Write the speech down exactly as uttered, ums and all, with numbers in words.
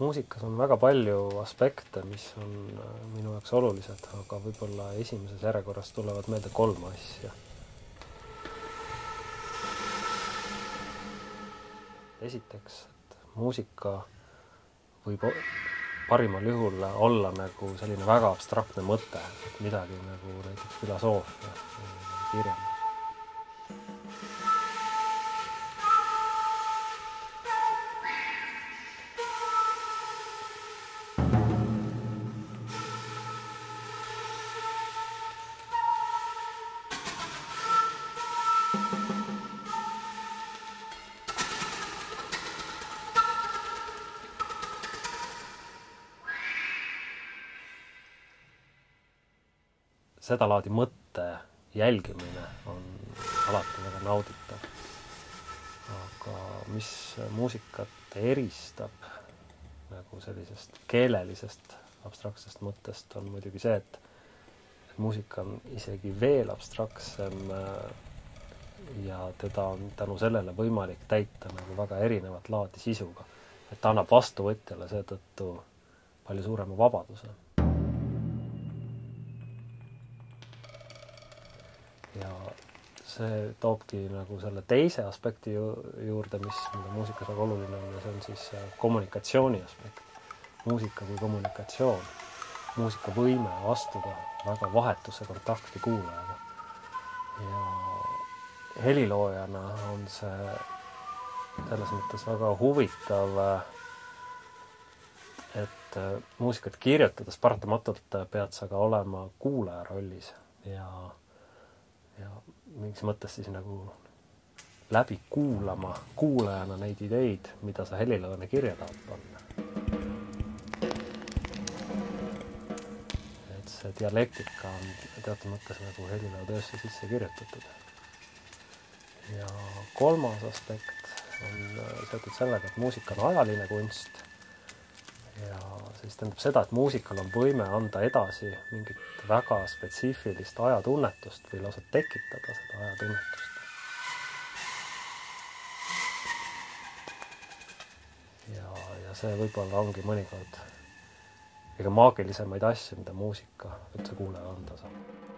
muusikas on väga palju aspekte, mis on minu jaoks olulised, aga võib-olla esimeses järjekorras tulevad meelde kolm asja. Esiteks, et muusika võib parimal juhul olla nagu selline väga abstraktne mõte, midagi nagu näiteks filosoofia või kirjandus. Seda laadi mõtte jälgimine on alati väga nauditav. Aga mis muusikat eristab nagu sellisest keelelisest abstraktsest mõttest on muidugi see, et muusika on isegi veel abstraktsem ja teda on tänu sellele võimalik täita nagu väga erinevat laadi sisuga. Et ta annab vastuvõtjale seetõttu palju suurema vabaduse. Ja see toobki nagu selle teise aspekti juurde, mis mida muusikas väga oluline on, ja see on siis kommunikatsiooni aspekt. Muusika kui kommunikatsioon. Muusika võime astuda väga vahetusse kontakti kuulajaga. Ja heliloojana on see selles mõttes väga huvitav, et muusikat kirjutades paratamatult pead sa ka olema kuulaja rollis ja ja mingis mõttes siis nagu läbi kuulama kuulajana neid ideid, mida sa heliloojana kirja tahad panna. Et see dialektika on teatud mõttes nagu heliloo töösse sisse kirjutatud. Ja kolmas aspekt on seotud sellega, et muusika on ajaline kunst ja siis tähendab seda, et muusikal on võime anda edasi mingit väga spetsiifilist ajatunnetust või lausa tekitada seda ajatunnetust. Ja, ja see võib-olla ongi mõnikord kõige maagilisemaid asju, mida muusika üldse kuulaja anda saab.